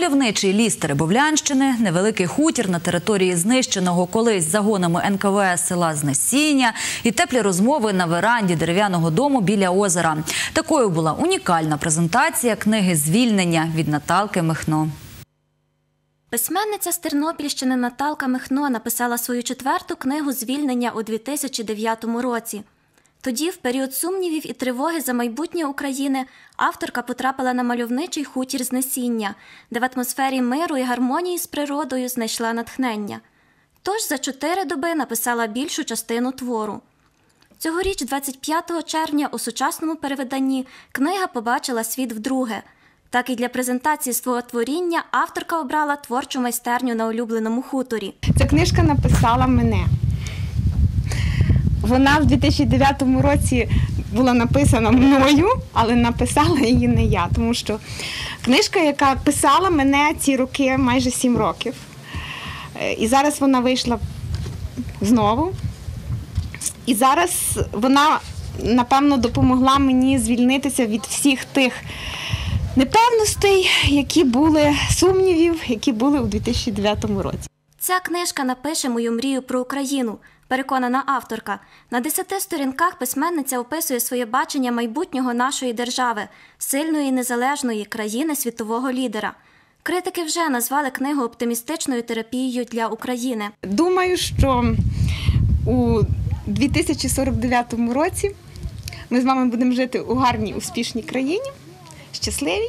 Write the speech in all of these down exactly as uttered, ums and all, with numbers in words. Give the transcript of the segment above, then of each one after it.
Мальовничий ліс Теребовлянщини, невеликий хутір на території знищеного колись загонами ен ка ве ес села Знесіння і теплі розмови на веранді дерев'яного дому біля озера. Такою була унікальна презентація книги «Звільнення» від Наталки Михно. Письменниця з Тернопільщини Наталка Михно написала свою четверту книгу «Звільнення» у дві тисячі дев'ятому році. Тоді, в період сумнівів і тривоги за майбутнє України, авторка потрапила на мальовничий хутір Знесіння, де в атмосфері миру і гармонії з природою знайшла натхнення. Тож за чотири доби написала більшу частину твору. Цьогоріч, двадцять п'ятого червня, у сучасному перевиданні книга побачила світ вдруге. Так і для презентації свого творіння авторка обрала творчу майстерню на улюбленому хуторі. Ця книжка написала мене. Вона в дві тисячі дев'ятому році була написана мною, але написала її не я, тому що книжка, яка писала мене ці роки, майже сім років. І зараз вона вийшла знову. І зараз вона, напевно, допомогла мені звільнитися від всіх тих непевностей, які були, сумнівів, які були у дві тисячі дев'ятому році. Ця книжка напише мою мрію про Україну, переконана авторка. На десяти сторінках письменниця описує своє бачення майбутнього нашої держави, сильної і незалежної країни світового лідера. Критики вже назвали книгу оптимістичною терапією для України. Думаю, що у дві тисячі сорок дев'ятому році ми з вами будемо жити у гарній, успішній країні, щасливій.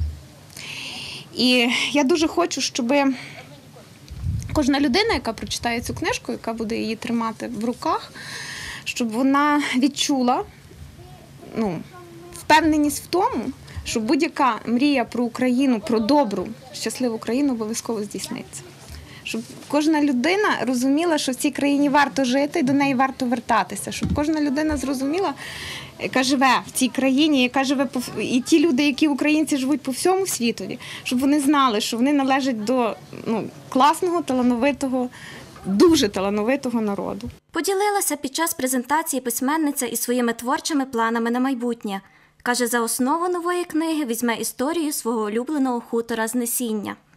І я дуже хочу, щоб кожна людина, яка прочитає цю книжку, яка буде її тримати в руках, щоб вона відчула ну, впевненість в тому, що будь-яка мрія про Україну, про добру, щасливу країну обов'язково здійсниться. Щоб кожна людина розуміла, що в цій країні варто жити і до неї варто вертатися. Щоб кожна людина зрозуміла, яка живе в цій країні, яка живе по... і ті люди, які українці живуть по всьому світові, щоб вони знали, що вони належать до ну, класного, талановитого, дуже талановитого народу. Поділилася під час презентації письменниця і своїми творчими планами на майбутнє. Каже, за основу нової книги візьме історію свого улюбленого хутора Знесіння.